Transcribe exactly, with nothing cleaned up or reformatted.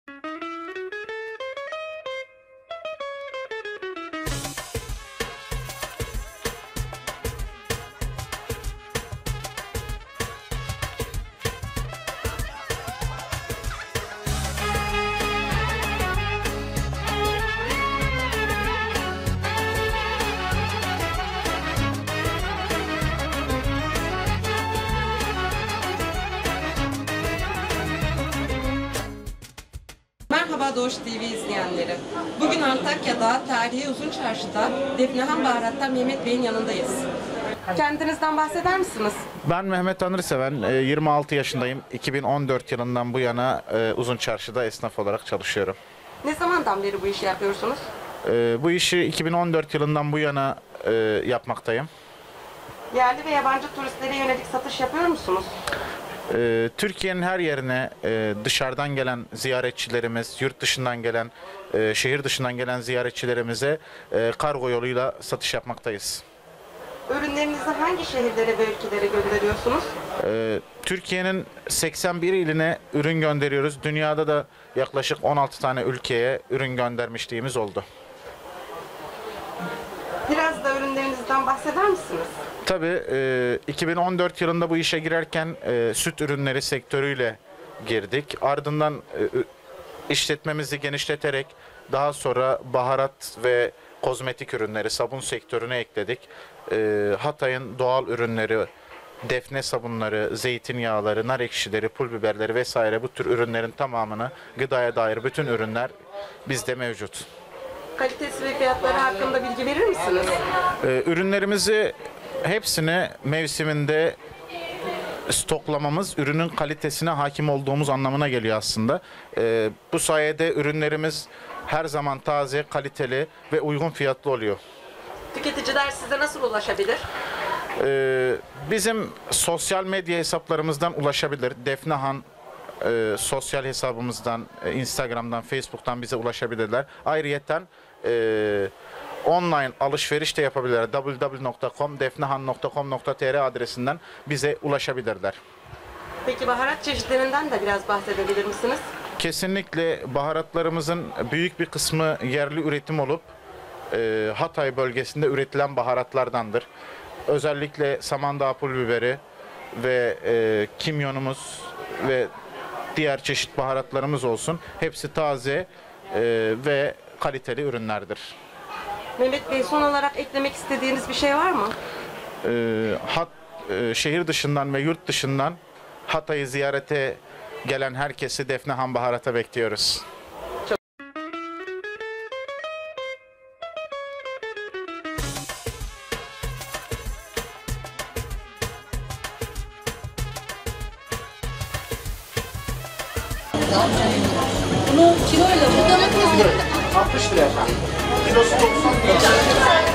Merhaba Doğuş T V izleyenleri. Bugün Antakya'da tarihi Uzun Çarşı'da Defnehan Baharat'tan Mehmet Bey'in yanındayız. Kendinizden bahseder misiniz? Ben Mehmet Tanrıseven, yirmi altı yaşındayım. iki bin on dört yılından bu yana Uzun Çarşı'da esnaf olarak çalışıyorum. Ne zamandan beri bu işi yapıyorsunuz? Bu işi iki bin on dört yılından bu yana yapmaktayım. Yerli ve yabancı turistlere yönelik satış yapıyor musunuz? Türkiye'nin her yerine dışarıdan gelen ziyaretçilerimiz, yurt dışından gelen, şehir dışından gelen ziyaretçilerimize kargo yoluyla satış yapmaktayız. Ürünlerinizi hangi şehirlere ve ülkelere gönderiyorsunuz? Türkiye'nin seksen bir iline ürün gönderiyoruz. Dünyada da yaklaşık on altı tane ülkeye ürün göndermişliğimiz oldu. Biraz da ürünlerinizden bahseder misiniz? Tabii iki bin on dört yılında bu işe girerken süt ürünleri sektörüyle girdik. Ardından işletmemizi genişleterek daha sonra baharat ve kozmetik ürünleri, sabun sektörüne ekledik. Hatay'ın doğal ürünleri, defne sabunları, zeytinyağları, nar ekşileri, pul biberleri vesaire bu tür ürünlerin tamamını, gıdaya dair bütün ürünler bizde mevcut. Kalitesi ve fiyatları hakkında bilgi verir misiniz? Ürünlerimizi hepsini mevsiminde stoklamamız ürünün kalitesine hakim olduğumuz anlamına geliyor aslında. Ee, bu sayede ürünlerimiz her zaman taze, kaliteli ve uygun fiyatlı oluyor. Tüketiciler size nasıl ulaşabilir? Ee, bizim sosyal medya hesaplarımızdan ulaşabilir. Defnehan e, sosyal hesabımızdan, e, Instagram'dan, Facebook'tan bize ulaşabilirler. Ayrıyeten e, online alışveriş de yapabilirler. double-u double-u double-u nokta com defnehan nokta com nokta tr adresinden bize ulaşabilirler. Peki baharat çeşitlerinden de biraz bahsedebilir misiniz? Kesinlikle baharatlarımızın büyük bir kısmı yerli üretim olup e, Hatay bölgesinde üretilen baharatlardandır. Özellikle Samandağ pul biberi ve e, kimyonumuz ve diğer çeşit baharatlarımız olsun. Hepsi taze e, ve kaliteli ürünlerdir. Mehmet Bey, son olarak eklemek istediğiniz bir şey var mı? E, hat, e, şehir dışından ve yurt dışından Hatay'ı ziyarete gelen herkesi Defnehan Baharat'a bekliyoruz. Çok Bunu kiloyla mı? altmış lira efendim. Kilosu doksan lira.